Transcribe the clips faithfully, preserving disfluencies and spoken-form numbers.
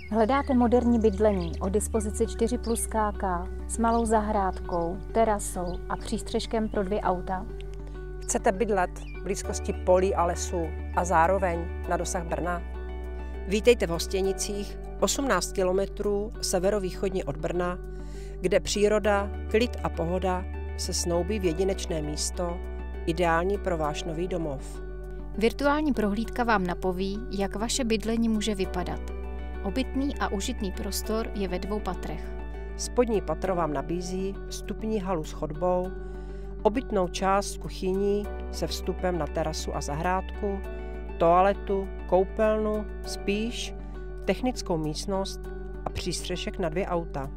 Hledáte moderní bydlení o dispozici čtyři plus ká ká s malou zahrádkou, terasou a přístřeškem pro dvě auta? Chcete bydlet v blízkosti polí a lesů a zároveň na dosah Brna? Vítejte v Hostěnicích, osmnáct kilometrů severovýchodně od Brna, kde příroda, klid a pohoda se snoubí v jedinečné místo, ideální pro váš nový domov. Virtuální prohlídka vám napoví, jak vaše bydlení může vypadat. Obytný a užitný prostor je ve dvou patrech. Spodní patro vám nabízí vstupní halu s chodbou, obytnou část s kuchyní se vstupem na terasu a zahrádku, toaletu, koupelnu, spíš technickou místnost a přístřešek na dvě auta.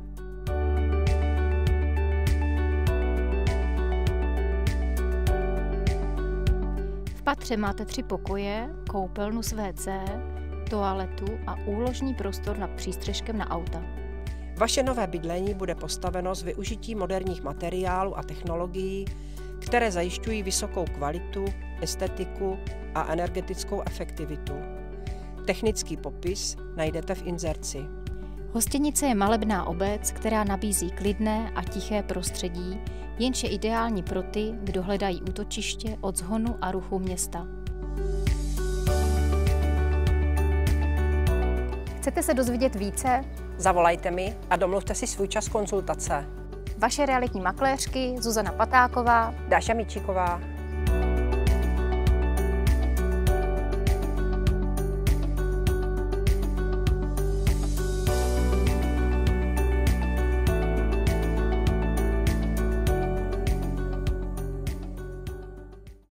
V patře máte tři pokoje, koupelnu s vé cé, toaletu a úložní prostor nad přístřeškem na auta. Vaše nové bydlení bude postaveno s využitím moderních materiálů a technologií, které zajišťují vysokou kvalitu, estetiku a energetickou efektivitu. Technický popis najdete v inzerci. Hostěnice je malebná obec, která nabízí klidné a tiché prostředí, jenž je ideální pro ty, kdo hledají útočiště od zhonu a ruchu města. Chcete se dozvědět více? Zavolejte mi a domluvte si svůj čas konzultace. Vaše realitní makléřky Zuzana Patáková, Dáša Mičíková.